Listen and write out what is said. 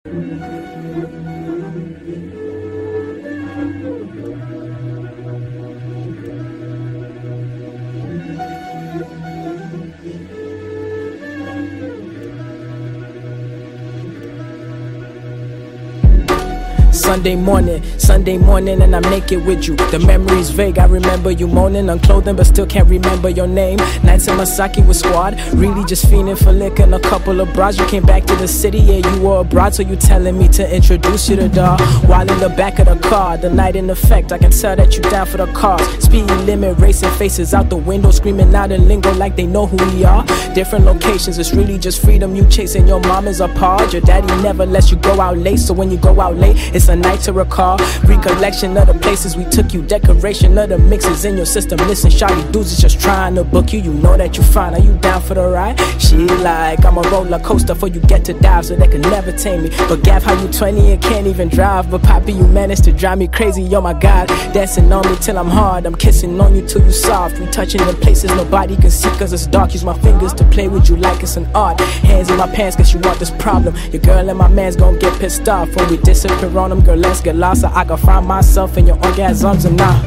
Sunday morning, and I'm naked with you. The memory's vague, I remember you moaning, unclothing, but still can't remember your name. Nights in Masaki with squad, really just fiending for liquor and a couple of bras. You came back to the city, yeah, you were abroad, so you telling me to introduce you to dog. While in the back of the car, the night in effect, I can tell that you down for the cause. Speed limit, racing faces out the window, screaming out in lingo like they know who we are. Different locations, it's really just freedom. You chasing your mom is apart. Your daddy never lets you go out late, so when you go out late, it's a night to recall. Recollection of the places we took you, decoration of the mixes in your system. Listen, shawty dudes is just trying to book you. You know that you fine, are you down for the ride? She like, I'm a roller coaster for you get to dive, so they can never tame me. But Gav, how you 20 and can't even drive? But Poppy, you managed to drive me crazy, oh my God. Dancing on me till I'm hard, I'm kissing on you till you soft. We touching in places nobody can see cause it's dark. Use my fingers to play with you like it's an art. Hands in my pants cause you want this problem. Your girl and my man's gonna get pissed off when we disappear on them. Girl, let's get lost so I can find myself in your orgasms and now.